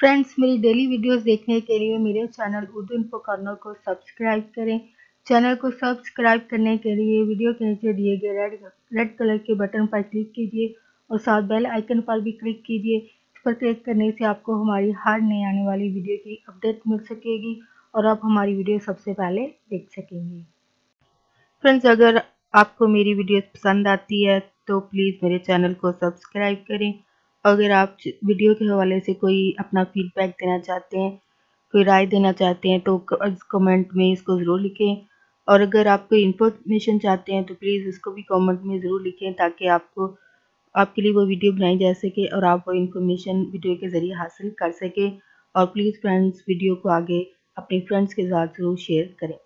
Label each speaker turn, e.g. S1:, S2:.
S1: Friends, मेरी daily videos देखने के लिए मेरे चैनल उर्दू इन्फो कॉर्नर को सब्सक्राइब करें। चैनल को सब्सक्राइब करने के लिए वीडियो के नीचे दिए गए रेड कलर के बटन पर क्लिक कीजिए और साथ बेल आइकन पर भी क्लिक कीजिए। इस पर क्लिक करने से आपको हमारी हर नई आने वाली वीडियो की अपडेट मिल सकेगी और आप हमारी वीडियो सबसे पहले देख सकेंगे। फ्रेंड्स, अगर आपको मेरी वीडियोस पसंद आती है तो प्लीज़ मेरे चैनल को सब्सक्राइब करें। अगर आप वीडियो के हवाले से कोई अपना फीडबैक देना चाहते हैं, कोई राय देना चाहते हैं तो कमेंट में इसको ज़रूर लिखें। और अगर आप कोई इन्फॉर्मेशन चाहते हैं तो प्लीज़ इसको भी कमेंट में ज़रूर लिखें ताकि आपके लिए वो वीडियो बनाई जा सके और आप वो इन्फॉर्मेशन वीडियो के ज़रिए हासिल कर सकें। और प्लीज़ फ्रेंड्स, वीडियो को आगे अपने फ्रेंड्स के साथ ज़रूर शेयर करें।